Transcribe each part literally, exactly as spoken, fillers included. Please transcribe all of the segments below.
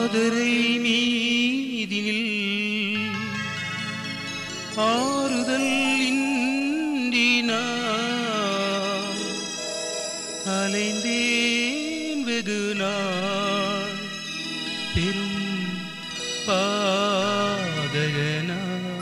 ஆதரை மீதினில் ஆறுதல் இன்றினான் அலைந்தேன் வெகு நாள் பெரும் பாதகனா.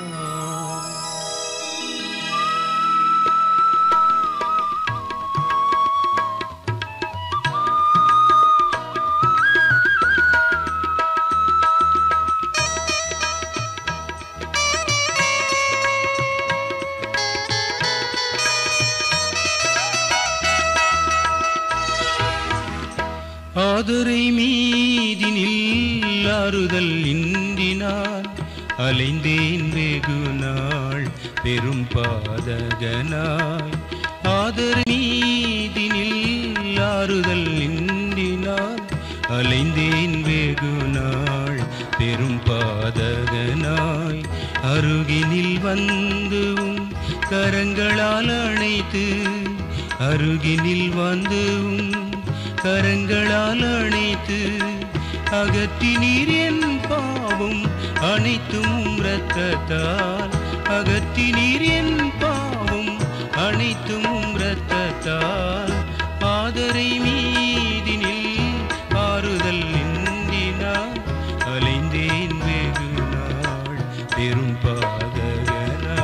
ஆதரை மீதினில் ஆறுதல் இன்றினான் அலைந்தேன் வெகு நாள் பெரும் பாதகனாய். ஆதரை மீதினில் ஆறுதல் இன்றினான் அலைந்தேன் வெகு நாள் பெரும் பாதகனாய். அருகினில் வந்தும் கரங்களால் அணைத்து அருகினில் வந்தும் கரங்களால் அணைத்து அகற்றி நீர் என் பாவம் அனைத்தும் இரத்தத்தால் அகற்றி நீர் என் பாவம் அனைத்தும் இரத்தத்தால். ஆதரை மீதினில் ஆறுதல் இன்றினான் அலைந்தேன் வெகு நாள் பெரும் பாதகனா.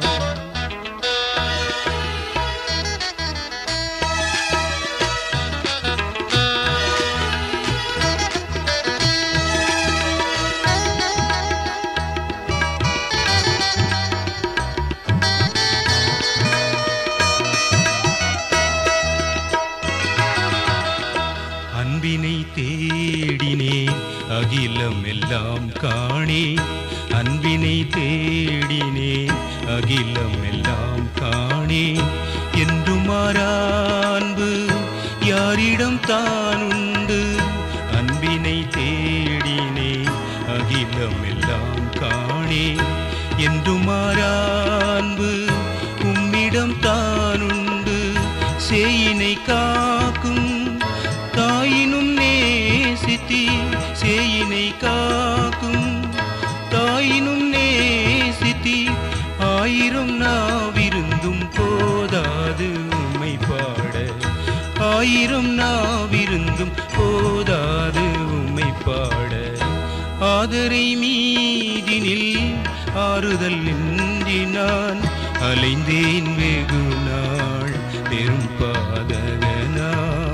அன்பினை தேடினேன் அகிலம் எல்லாம் காணேன் அன்பினை தேடினேன் அகிலம் எல்லாம் காணேன். என்று மாறான்பு யாரிடம் தான் உண்டு அன்பினை தேடினேன் அகிலம் எல்லாம் காணேன். என்று மாறான்பு உம்மிடம் தான் உண்டு சேயினை காக்கும் தாயினும் நேசித்தி சேயினை காக்கும் தாயினும் நேசித்தி. ஆயிரம் நாவிருந்தும் போதாது உம்மை பாட ஆயிரம் நாவிருந்தும் போதாது உம்மை பாட. ஆதரை மீதினில் ஆறுதல் இன்றினான் அலைந்தேன் வெகு நாள் பெரும் பாதகனா.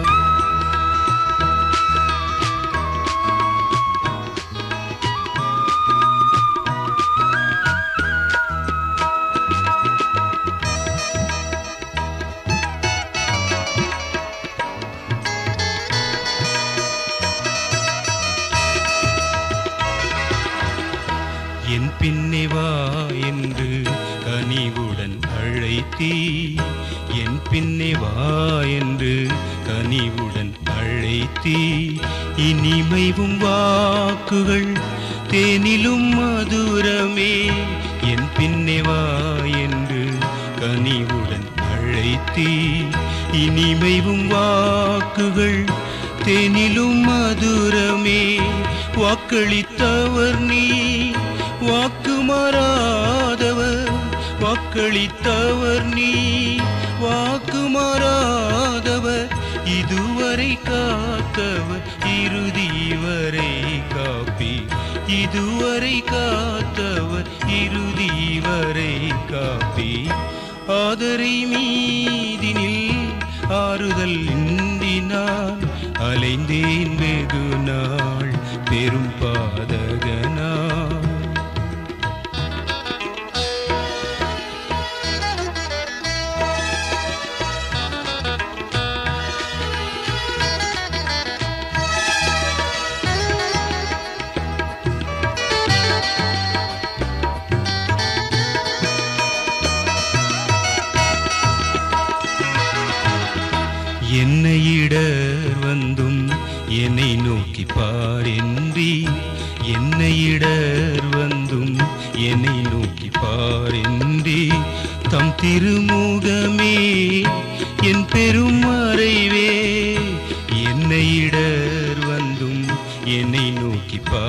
என் பின்னே வா என்று கனிவுடன் அழைத்தீ என் பின்னே வா என்று கனிவுடன் அழைத்தீ. இனிமைவும் வாக்குகள் தேனிலும் மதுரமே என் பின்னே வா என்று கனிவுடன் அழைத்தீ. இனிமைவும் வாக்குகள் தேனிலும் மதுரமே. வாக்களித்தவர் நீ வாக்கு மாறாதவர் வாக்களித்தவர் நீ வாக்கு மாறாதவர். இதுவரை காத்தவர் இறுதி வரை காப்பி இதுவரை காத்தவர் இறுதி வரை காப்பி. ஆதரை மீதினில் ஆறுதல் இன்றினான் அலைந்தேன் வெகு நாள் பெரும் பாதகனா. என்னை இடர் வந்தும் என்னை நோக்கி பாரென்றி என்னை இடர் வந்தும் என்னை நோக்கி பாரென்றி. தம் திருமுகமே என் பெரும் மறைவே என்னை இடர் வந்தும் என்னை நோக்கி பார்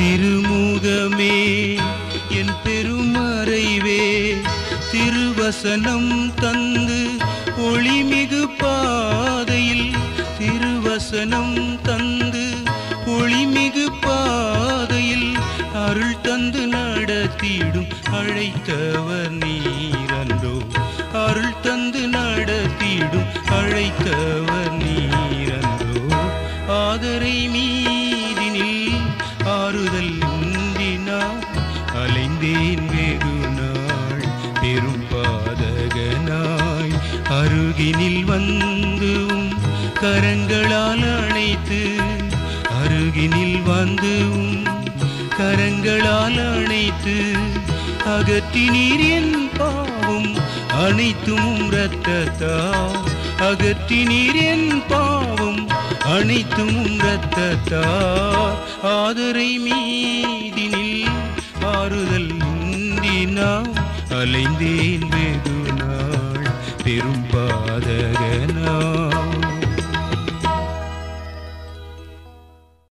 திருமுகமே என் பெருமறைவே திருவசனம் தந்து ஒளிமிகு பாதையில் திருவசனம் தந்து ஒளிமிகு பாதையில் அருள் தந்து நடத்திடும் அழைத்தவர் நீரன்றோ அருள் தந்து நடத்திடும் அழைத்தவர் நீரன்றோ ஆதரை மீதினில் ஆறுதல் இன்றினான் அலைந்தேன் வெகு நாள் பெரும் பாதகனாய் அருகினில் வந்தும் கரங்களால் அணைத்து அருகினில் வந்தும் கரங்களால் அணைத்து அகற்றினீர் என் பாவம் அனைத்தும் இரத்தத்தால் அகற்றினீர் என் பாவம் அனைத்தும் இரத்தத்தால் ஆதரை மீதினில் ஆறுதல் இன்றி நான் அலைந்தேன் வெகு நாள் பெரும்